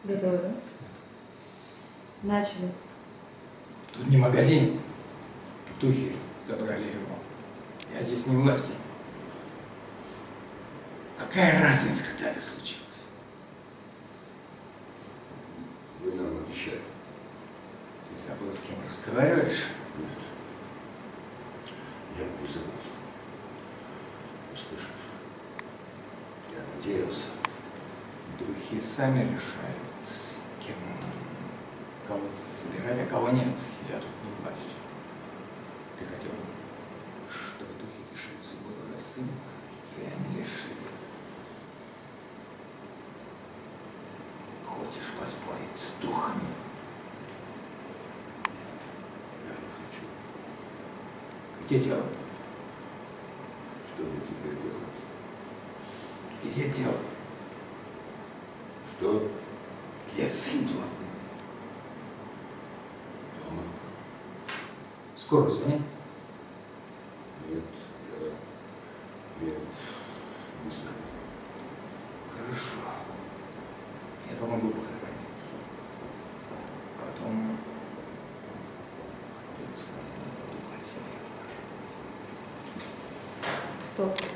Готовы, да? Начали. Тут не магазин. Духи забрали его. Я здесь не власти. Какая разница, когда это случилось? Вы нам обещали. Ты забыл, с кем разговариваешь? Нет. Я бы не забыл. Услышав. Я надеялся. Духи сами решают, с кем, кого собирать, а кого нет. Я тут не власть. Ты хотел, чтобы духи решили судьбу твоего сына, и они решили. Хочешь поспорить с духами? Я не хочу. Где дело? Что мне теперь делать? Где дело? Что? Где сын твой? Дома? Скоро звони. Нет, нет, не знаю. Хорошо. Я помогу похоронить. Потом придется дух от себя. Стоп.